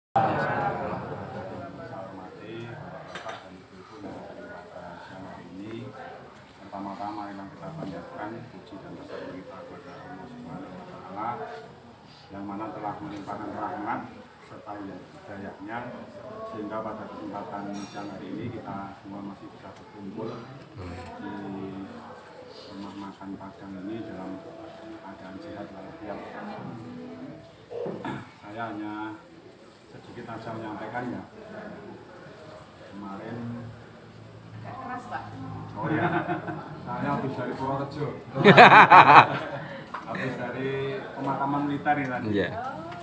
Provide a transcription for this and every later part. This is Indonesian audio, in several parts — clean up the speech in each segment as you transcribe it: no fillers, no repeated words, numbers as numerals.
Saya hormati Bapak dan Ibu yang hadir pada siang hari ini. Pertama-tama yang kita panjatkan puji dan syukur kita kepada Allah Subhanahu wa Ta'ala yang mana telah melimpahkan rahmat serta hidayahnya sehingga pada kesempatan siang hari ini kita semua masih bisa berkumpul di rumah makan Padang ini dalam keadaan sehat walafiat. Saya hanya sedikit aja menyampaikan ya, kemarin keras Pak. Oh ya, saya habis dari Purworejo. Habis dari pemakaman militer ini tadi. Yeah.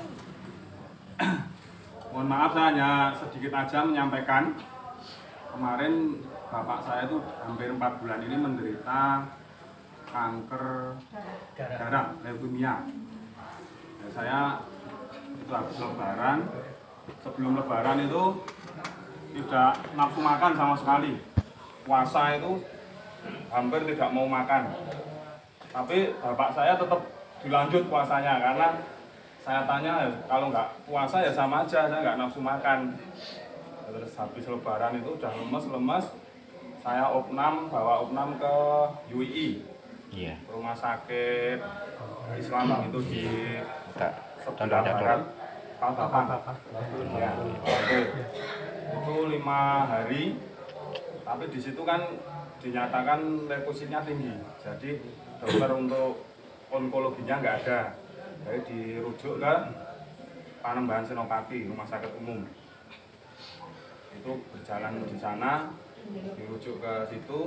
Mohon maaf, saya hanya sedikit aja menyampaikan. Kemarin bapak saya itu hampir 4 bulan ini menderita kanker darah, leukemia. Ya, saya itu habis lebaran. Sebelum lebaran itu tidak nafsu makan sama sekali. Puasa itu hampir tidak mau makan. Tapi bapak saya tetap dilanjut puasanya karena saya tanya, kalau nggak puasa ya sama aja, saya nggak nafsu makan. Terus habis lebaran itu udah lemes-lemes, saya opnam, bawa opnam ke UII, rumah sakit Islam itu di sebelah barat Kalbakan. Ya, itu 5 hari, tapi di situ kan dinyatakan leukositnya tinggi, jadi dokter untuk onkologinya nggak ada, jadi dirujuk ke Panembahan Senopati, rumah sakit umum. Itu berjalan di sana, dirujuk ke situ.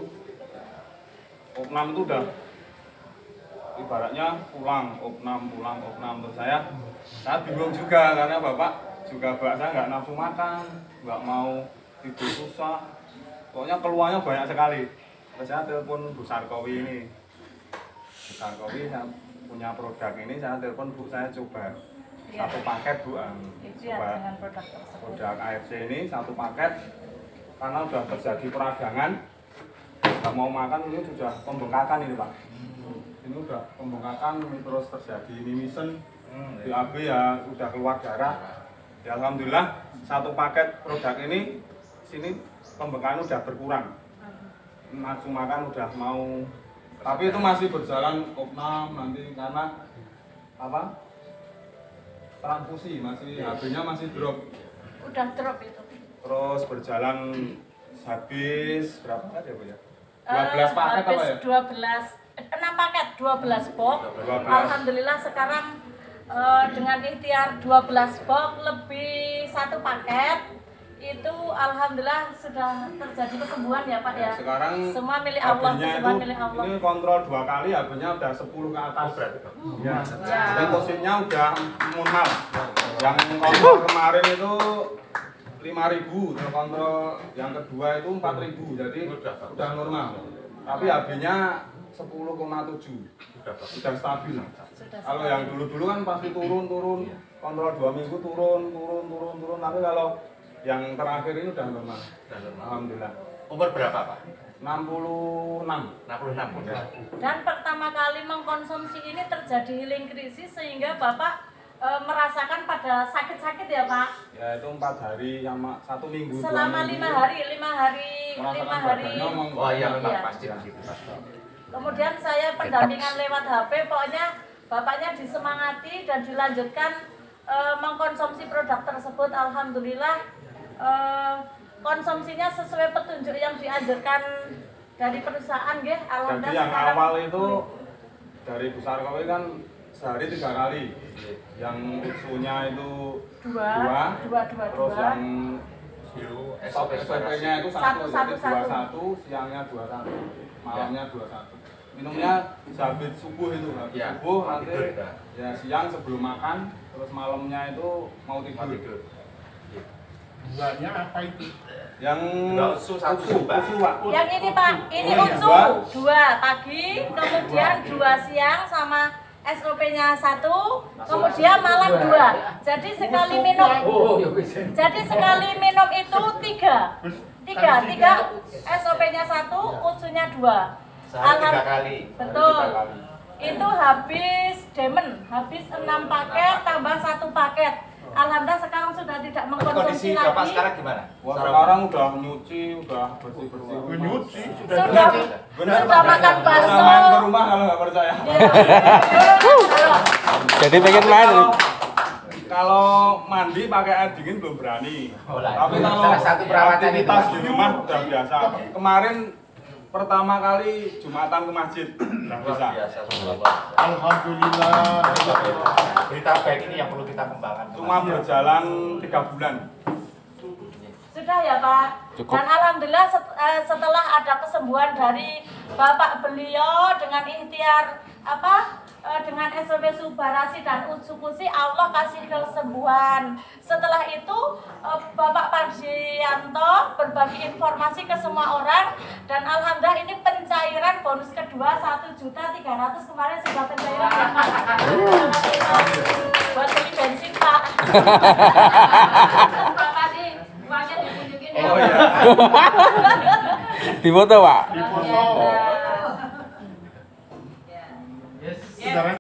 Opnam itu udah ibaratnya opnam terus saya bingung juga karena bapak saya nggak nafsu makan, nggak mau tidur susah, pokoknya keluhannya banyak sekali. Terus saya telepon Bu Sarkowi ini, Bu Sarkowi, saya punya produk ini, saya telepon Bu, saya coba satu paket Bu, coba produk AFC ini satu paket, karena udah terjadi peradangan, nggak mau makan, ini sudah pembengkakan ini Pak. Ini udah pembengkakan, terus terjadi mimisen, BAB ya udah keluar darah. Ya alhamdulillah satu paket produk ini sini pembengkakan udah berkurang, nafsu makan udah mau, tapi itu masih berjalan opnam nanti karena apa, transfusi masih, HB-nya masih drop. Udah drop itu. Terus berjalan habis berapa paket ya Bu ya? 12 paket apa ya? 6 paket, 12 box. Alhamdulillah sekarang dengan ikhtiar 12 box lebih 1 paket itu alhamdulillah sudah terjadi kesembuhan ya Pak ya. Sekarang semua milik Allah, semua milik Allah. Ini kontrol 2 kali, HB-nya udah 10 ke atas berarti. Ya. Leukositnya udah normal. Yang kontrol kemarin itu 5.000, terkontrol yang kedua itu 4.000, jadi udah normal. Tapi HB-nya 10,7, sudah stabil. Kalau yang dulu kan pasti turun, kontrol 2 minggu turun. Tapi kalau yang terakhir ini udah normal. Alhamdulillah. Umur berapa Pak? 66. Ya. Dan pertama kali mengkonsumsi ini terjadi healing krisis sehingga Bapak merasakan pada sakit-sakit ya Pak? Ya itu 4 hari sama 1 minggu. Selama 5 hari. Oh iya memang pasti begitu. Kemudian saya pendampingan lewat HP, pokoknya bapaknya disemangati dan dilanjutkan mengkonsumsi produk tersebut. Alhamdulillah konsumsinya sesuai petunjuk yang dianjurkan dari perusahaan, nggih. Jadi yang awal itu dari Bu Sarkowi kan sehari 3 kali, yang usunya itu 2, terus yang SOP-nya itu 1, jadi 21, siangnya 21, malamnya 21. Minumnya habis subuh itu, subuh nanti ya siang sebelum makan, terus malamnya itu mau tidur. Buahnya apa itu? Yang usu Pak. Yang ini Pak, ini usu 2 pagi, kemudian 2 siang sama SOP-nya 1, kemudian malam 2. Jadi sekali minum itu 3 SOP-nya 1, usunya 2. Sehari 3 kali. Betul. Itu habis 6 paket tambah 1 paket. Alhamdulillah sekarang sudah tidak Kondisi mengkonsumsi Bapak lagi. sekarang gimana? Wah, sekarang udah nyuci, udah bersih-bersih. Nyuci Sudah makan bakso. Bisa main ke rumah kalau nggak percaya. Jadi pengen main. Kalau mandi pakai air dingin belum berani. Tapi kalau Salah satu perawatan itu. aktivitas di rumah udah biasa. Kemarin pertama kali Jumatan ke masjid udah bisa. Alhamdulillah. Berita baik ini yang perlu kita kembangkan. Cuma berjalan 3 bulan. Sudah ya Pak. Cukup. Dan alhamdulillah setelah ada kesembuhan dari Bapak beliau dengan ikhtiar dengan SOP Subarasi dan Utsukusi, Allah kasih kesembuhan. Setelah itu Bapak Parjianto berbagi informasi ke semua orang dan alhamdulillah ini pencairan bonus kedua 1.300.000 kemarin sudah pencairan ya Pak. Buat beli bensin Pak. Bapak nih uangnya ditunjukin ya. Oh iya. Di foto, Pak. Di foto.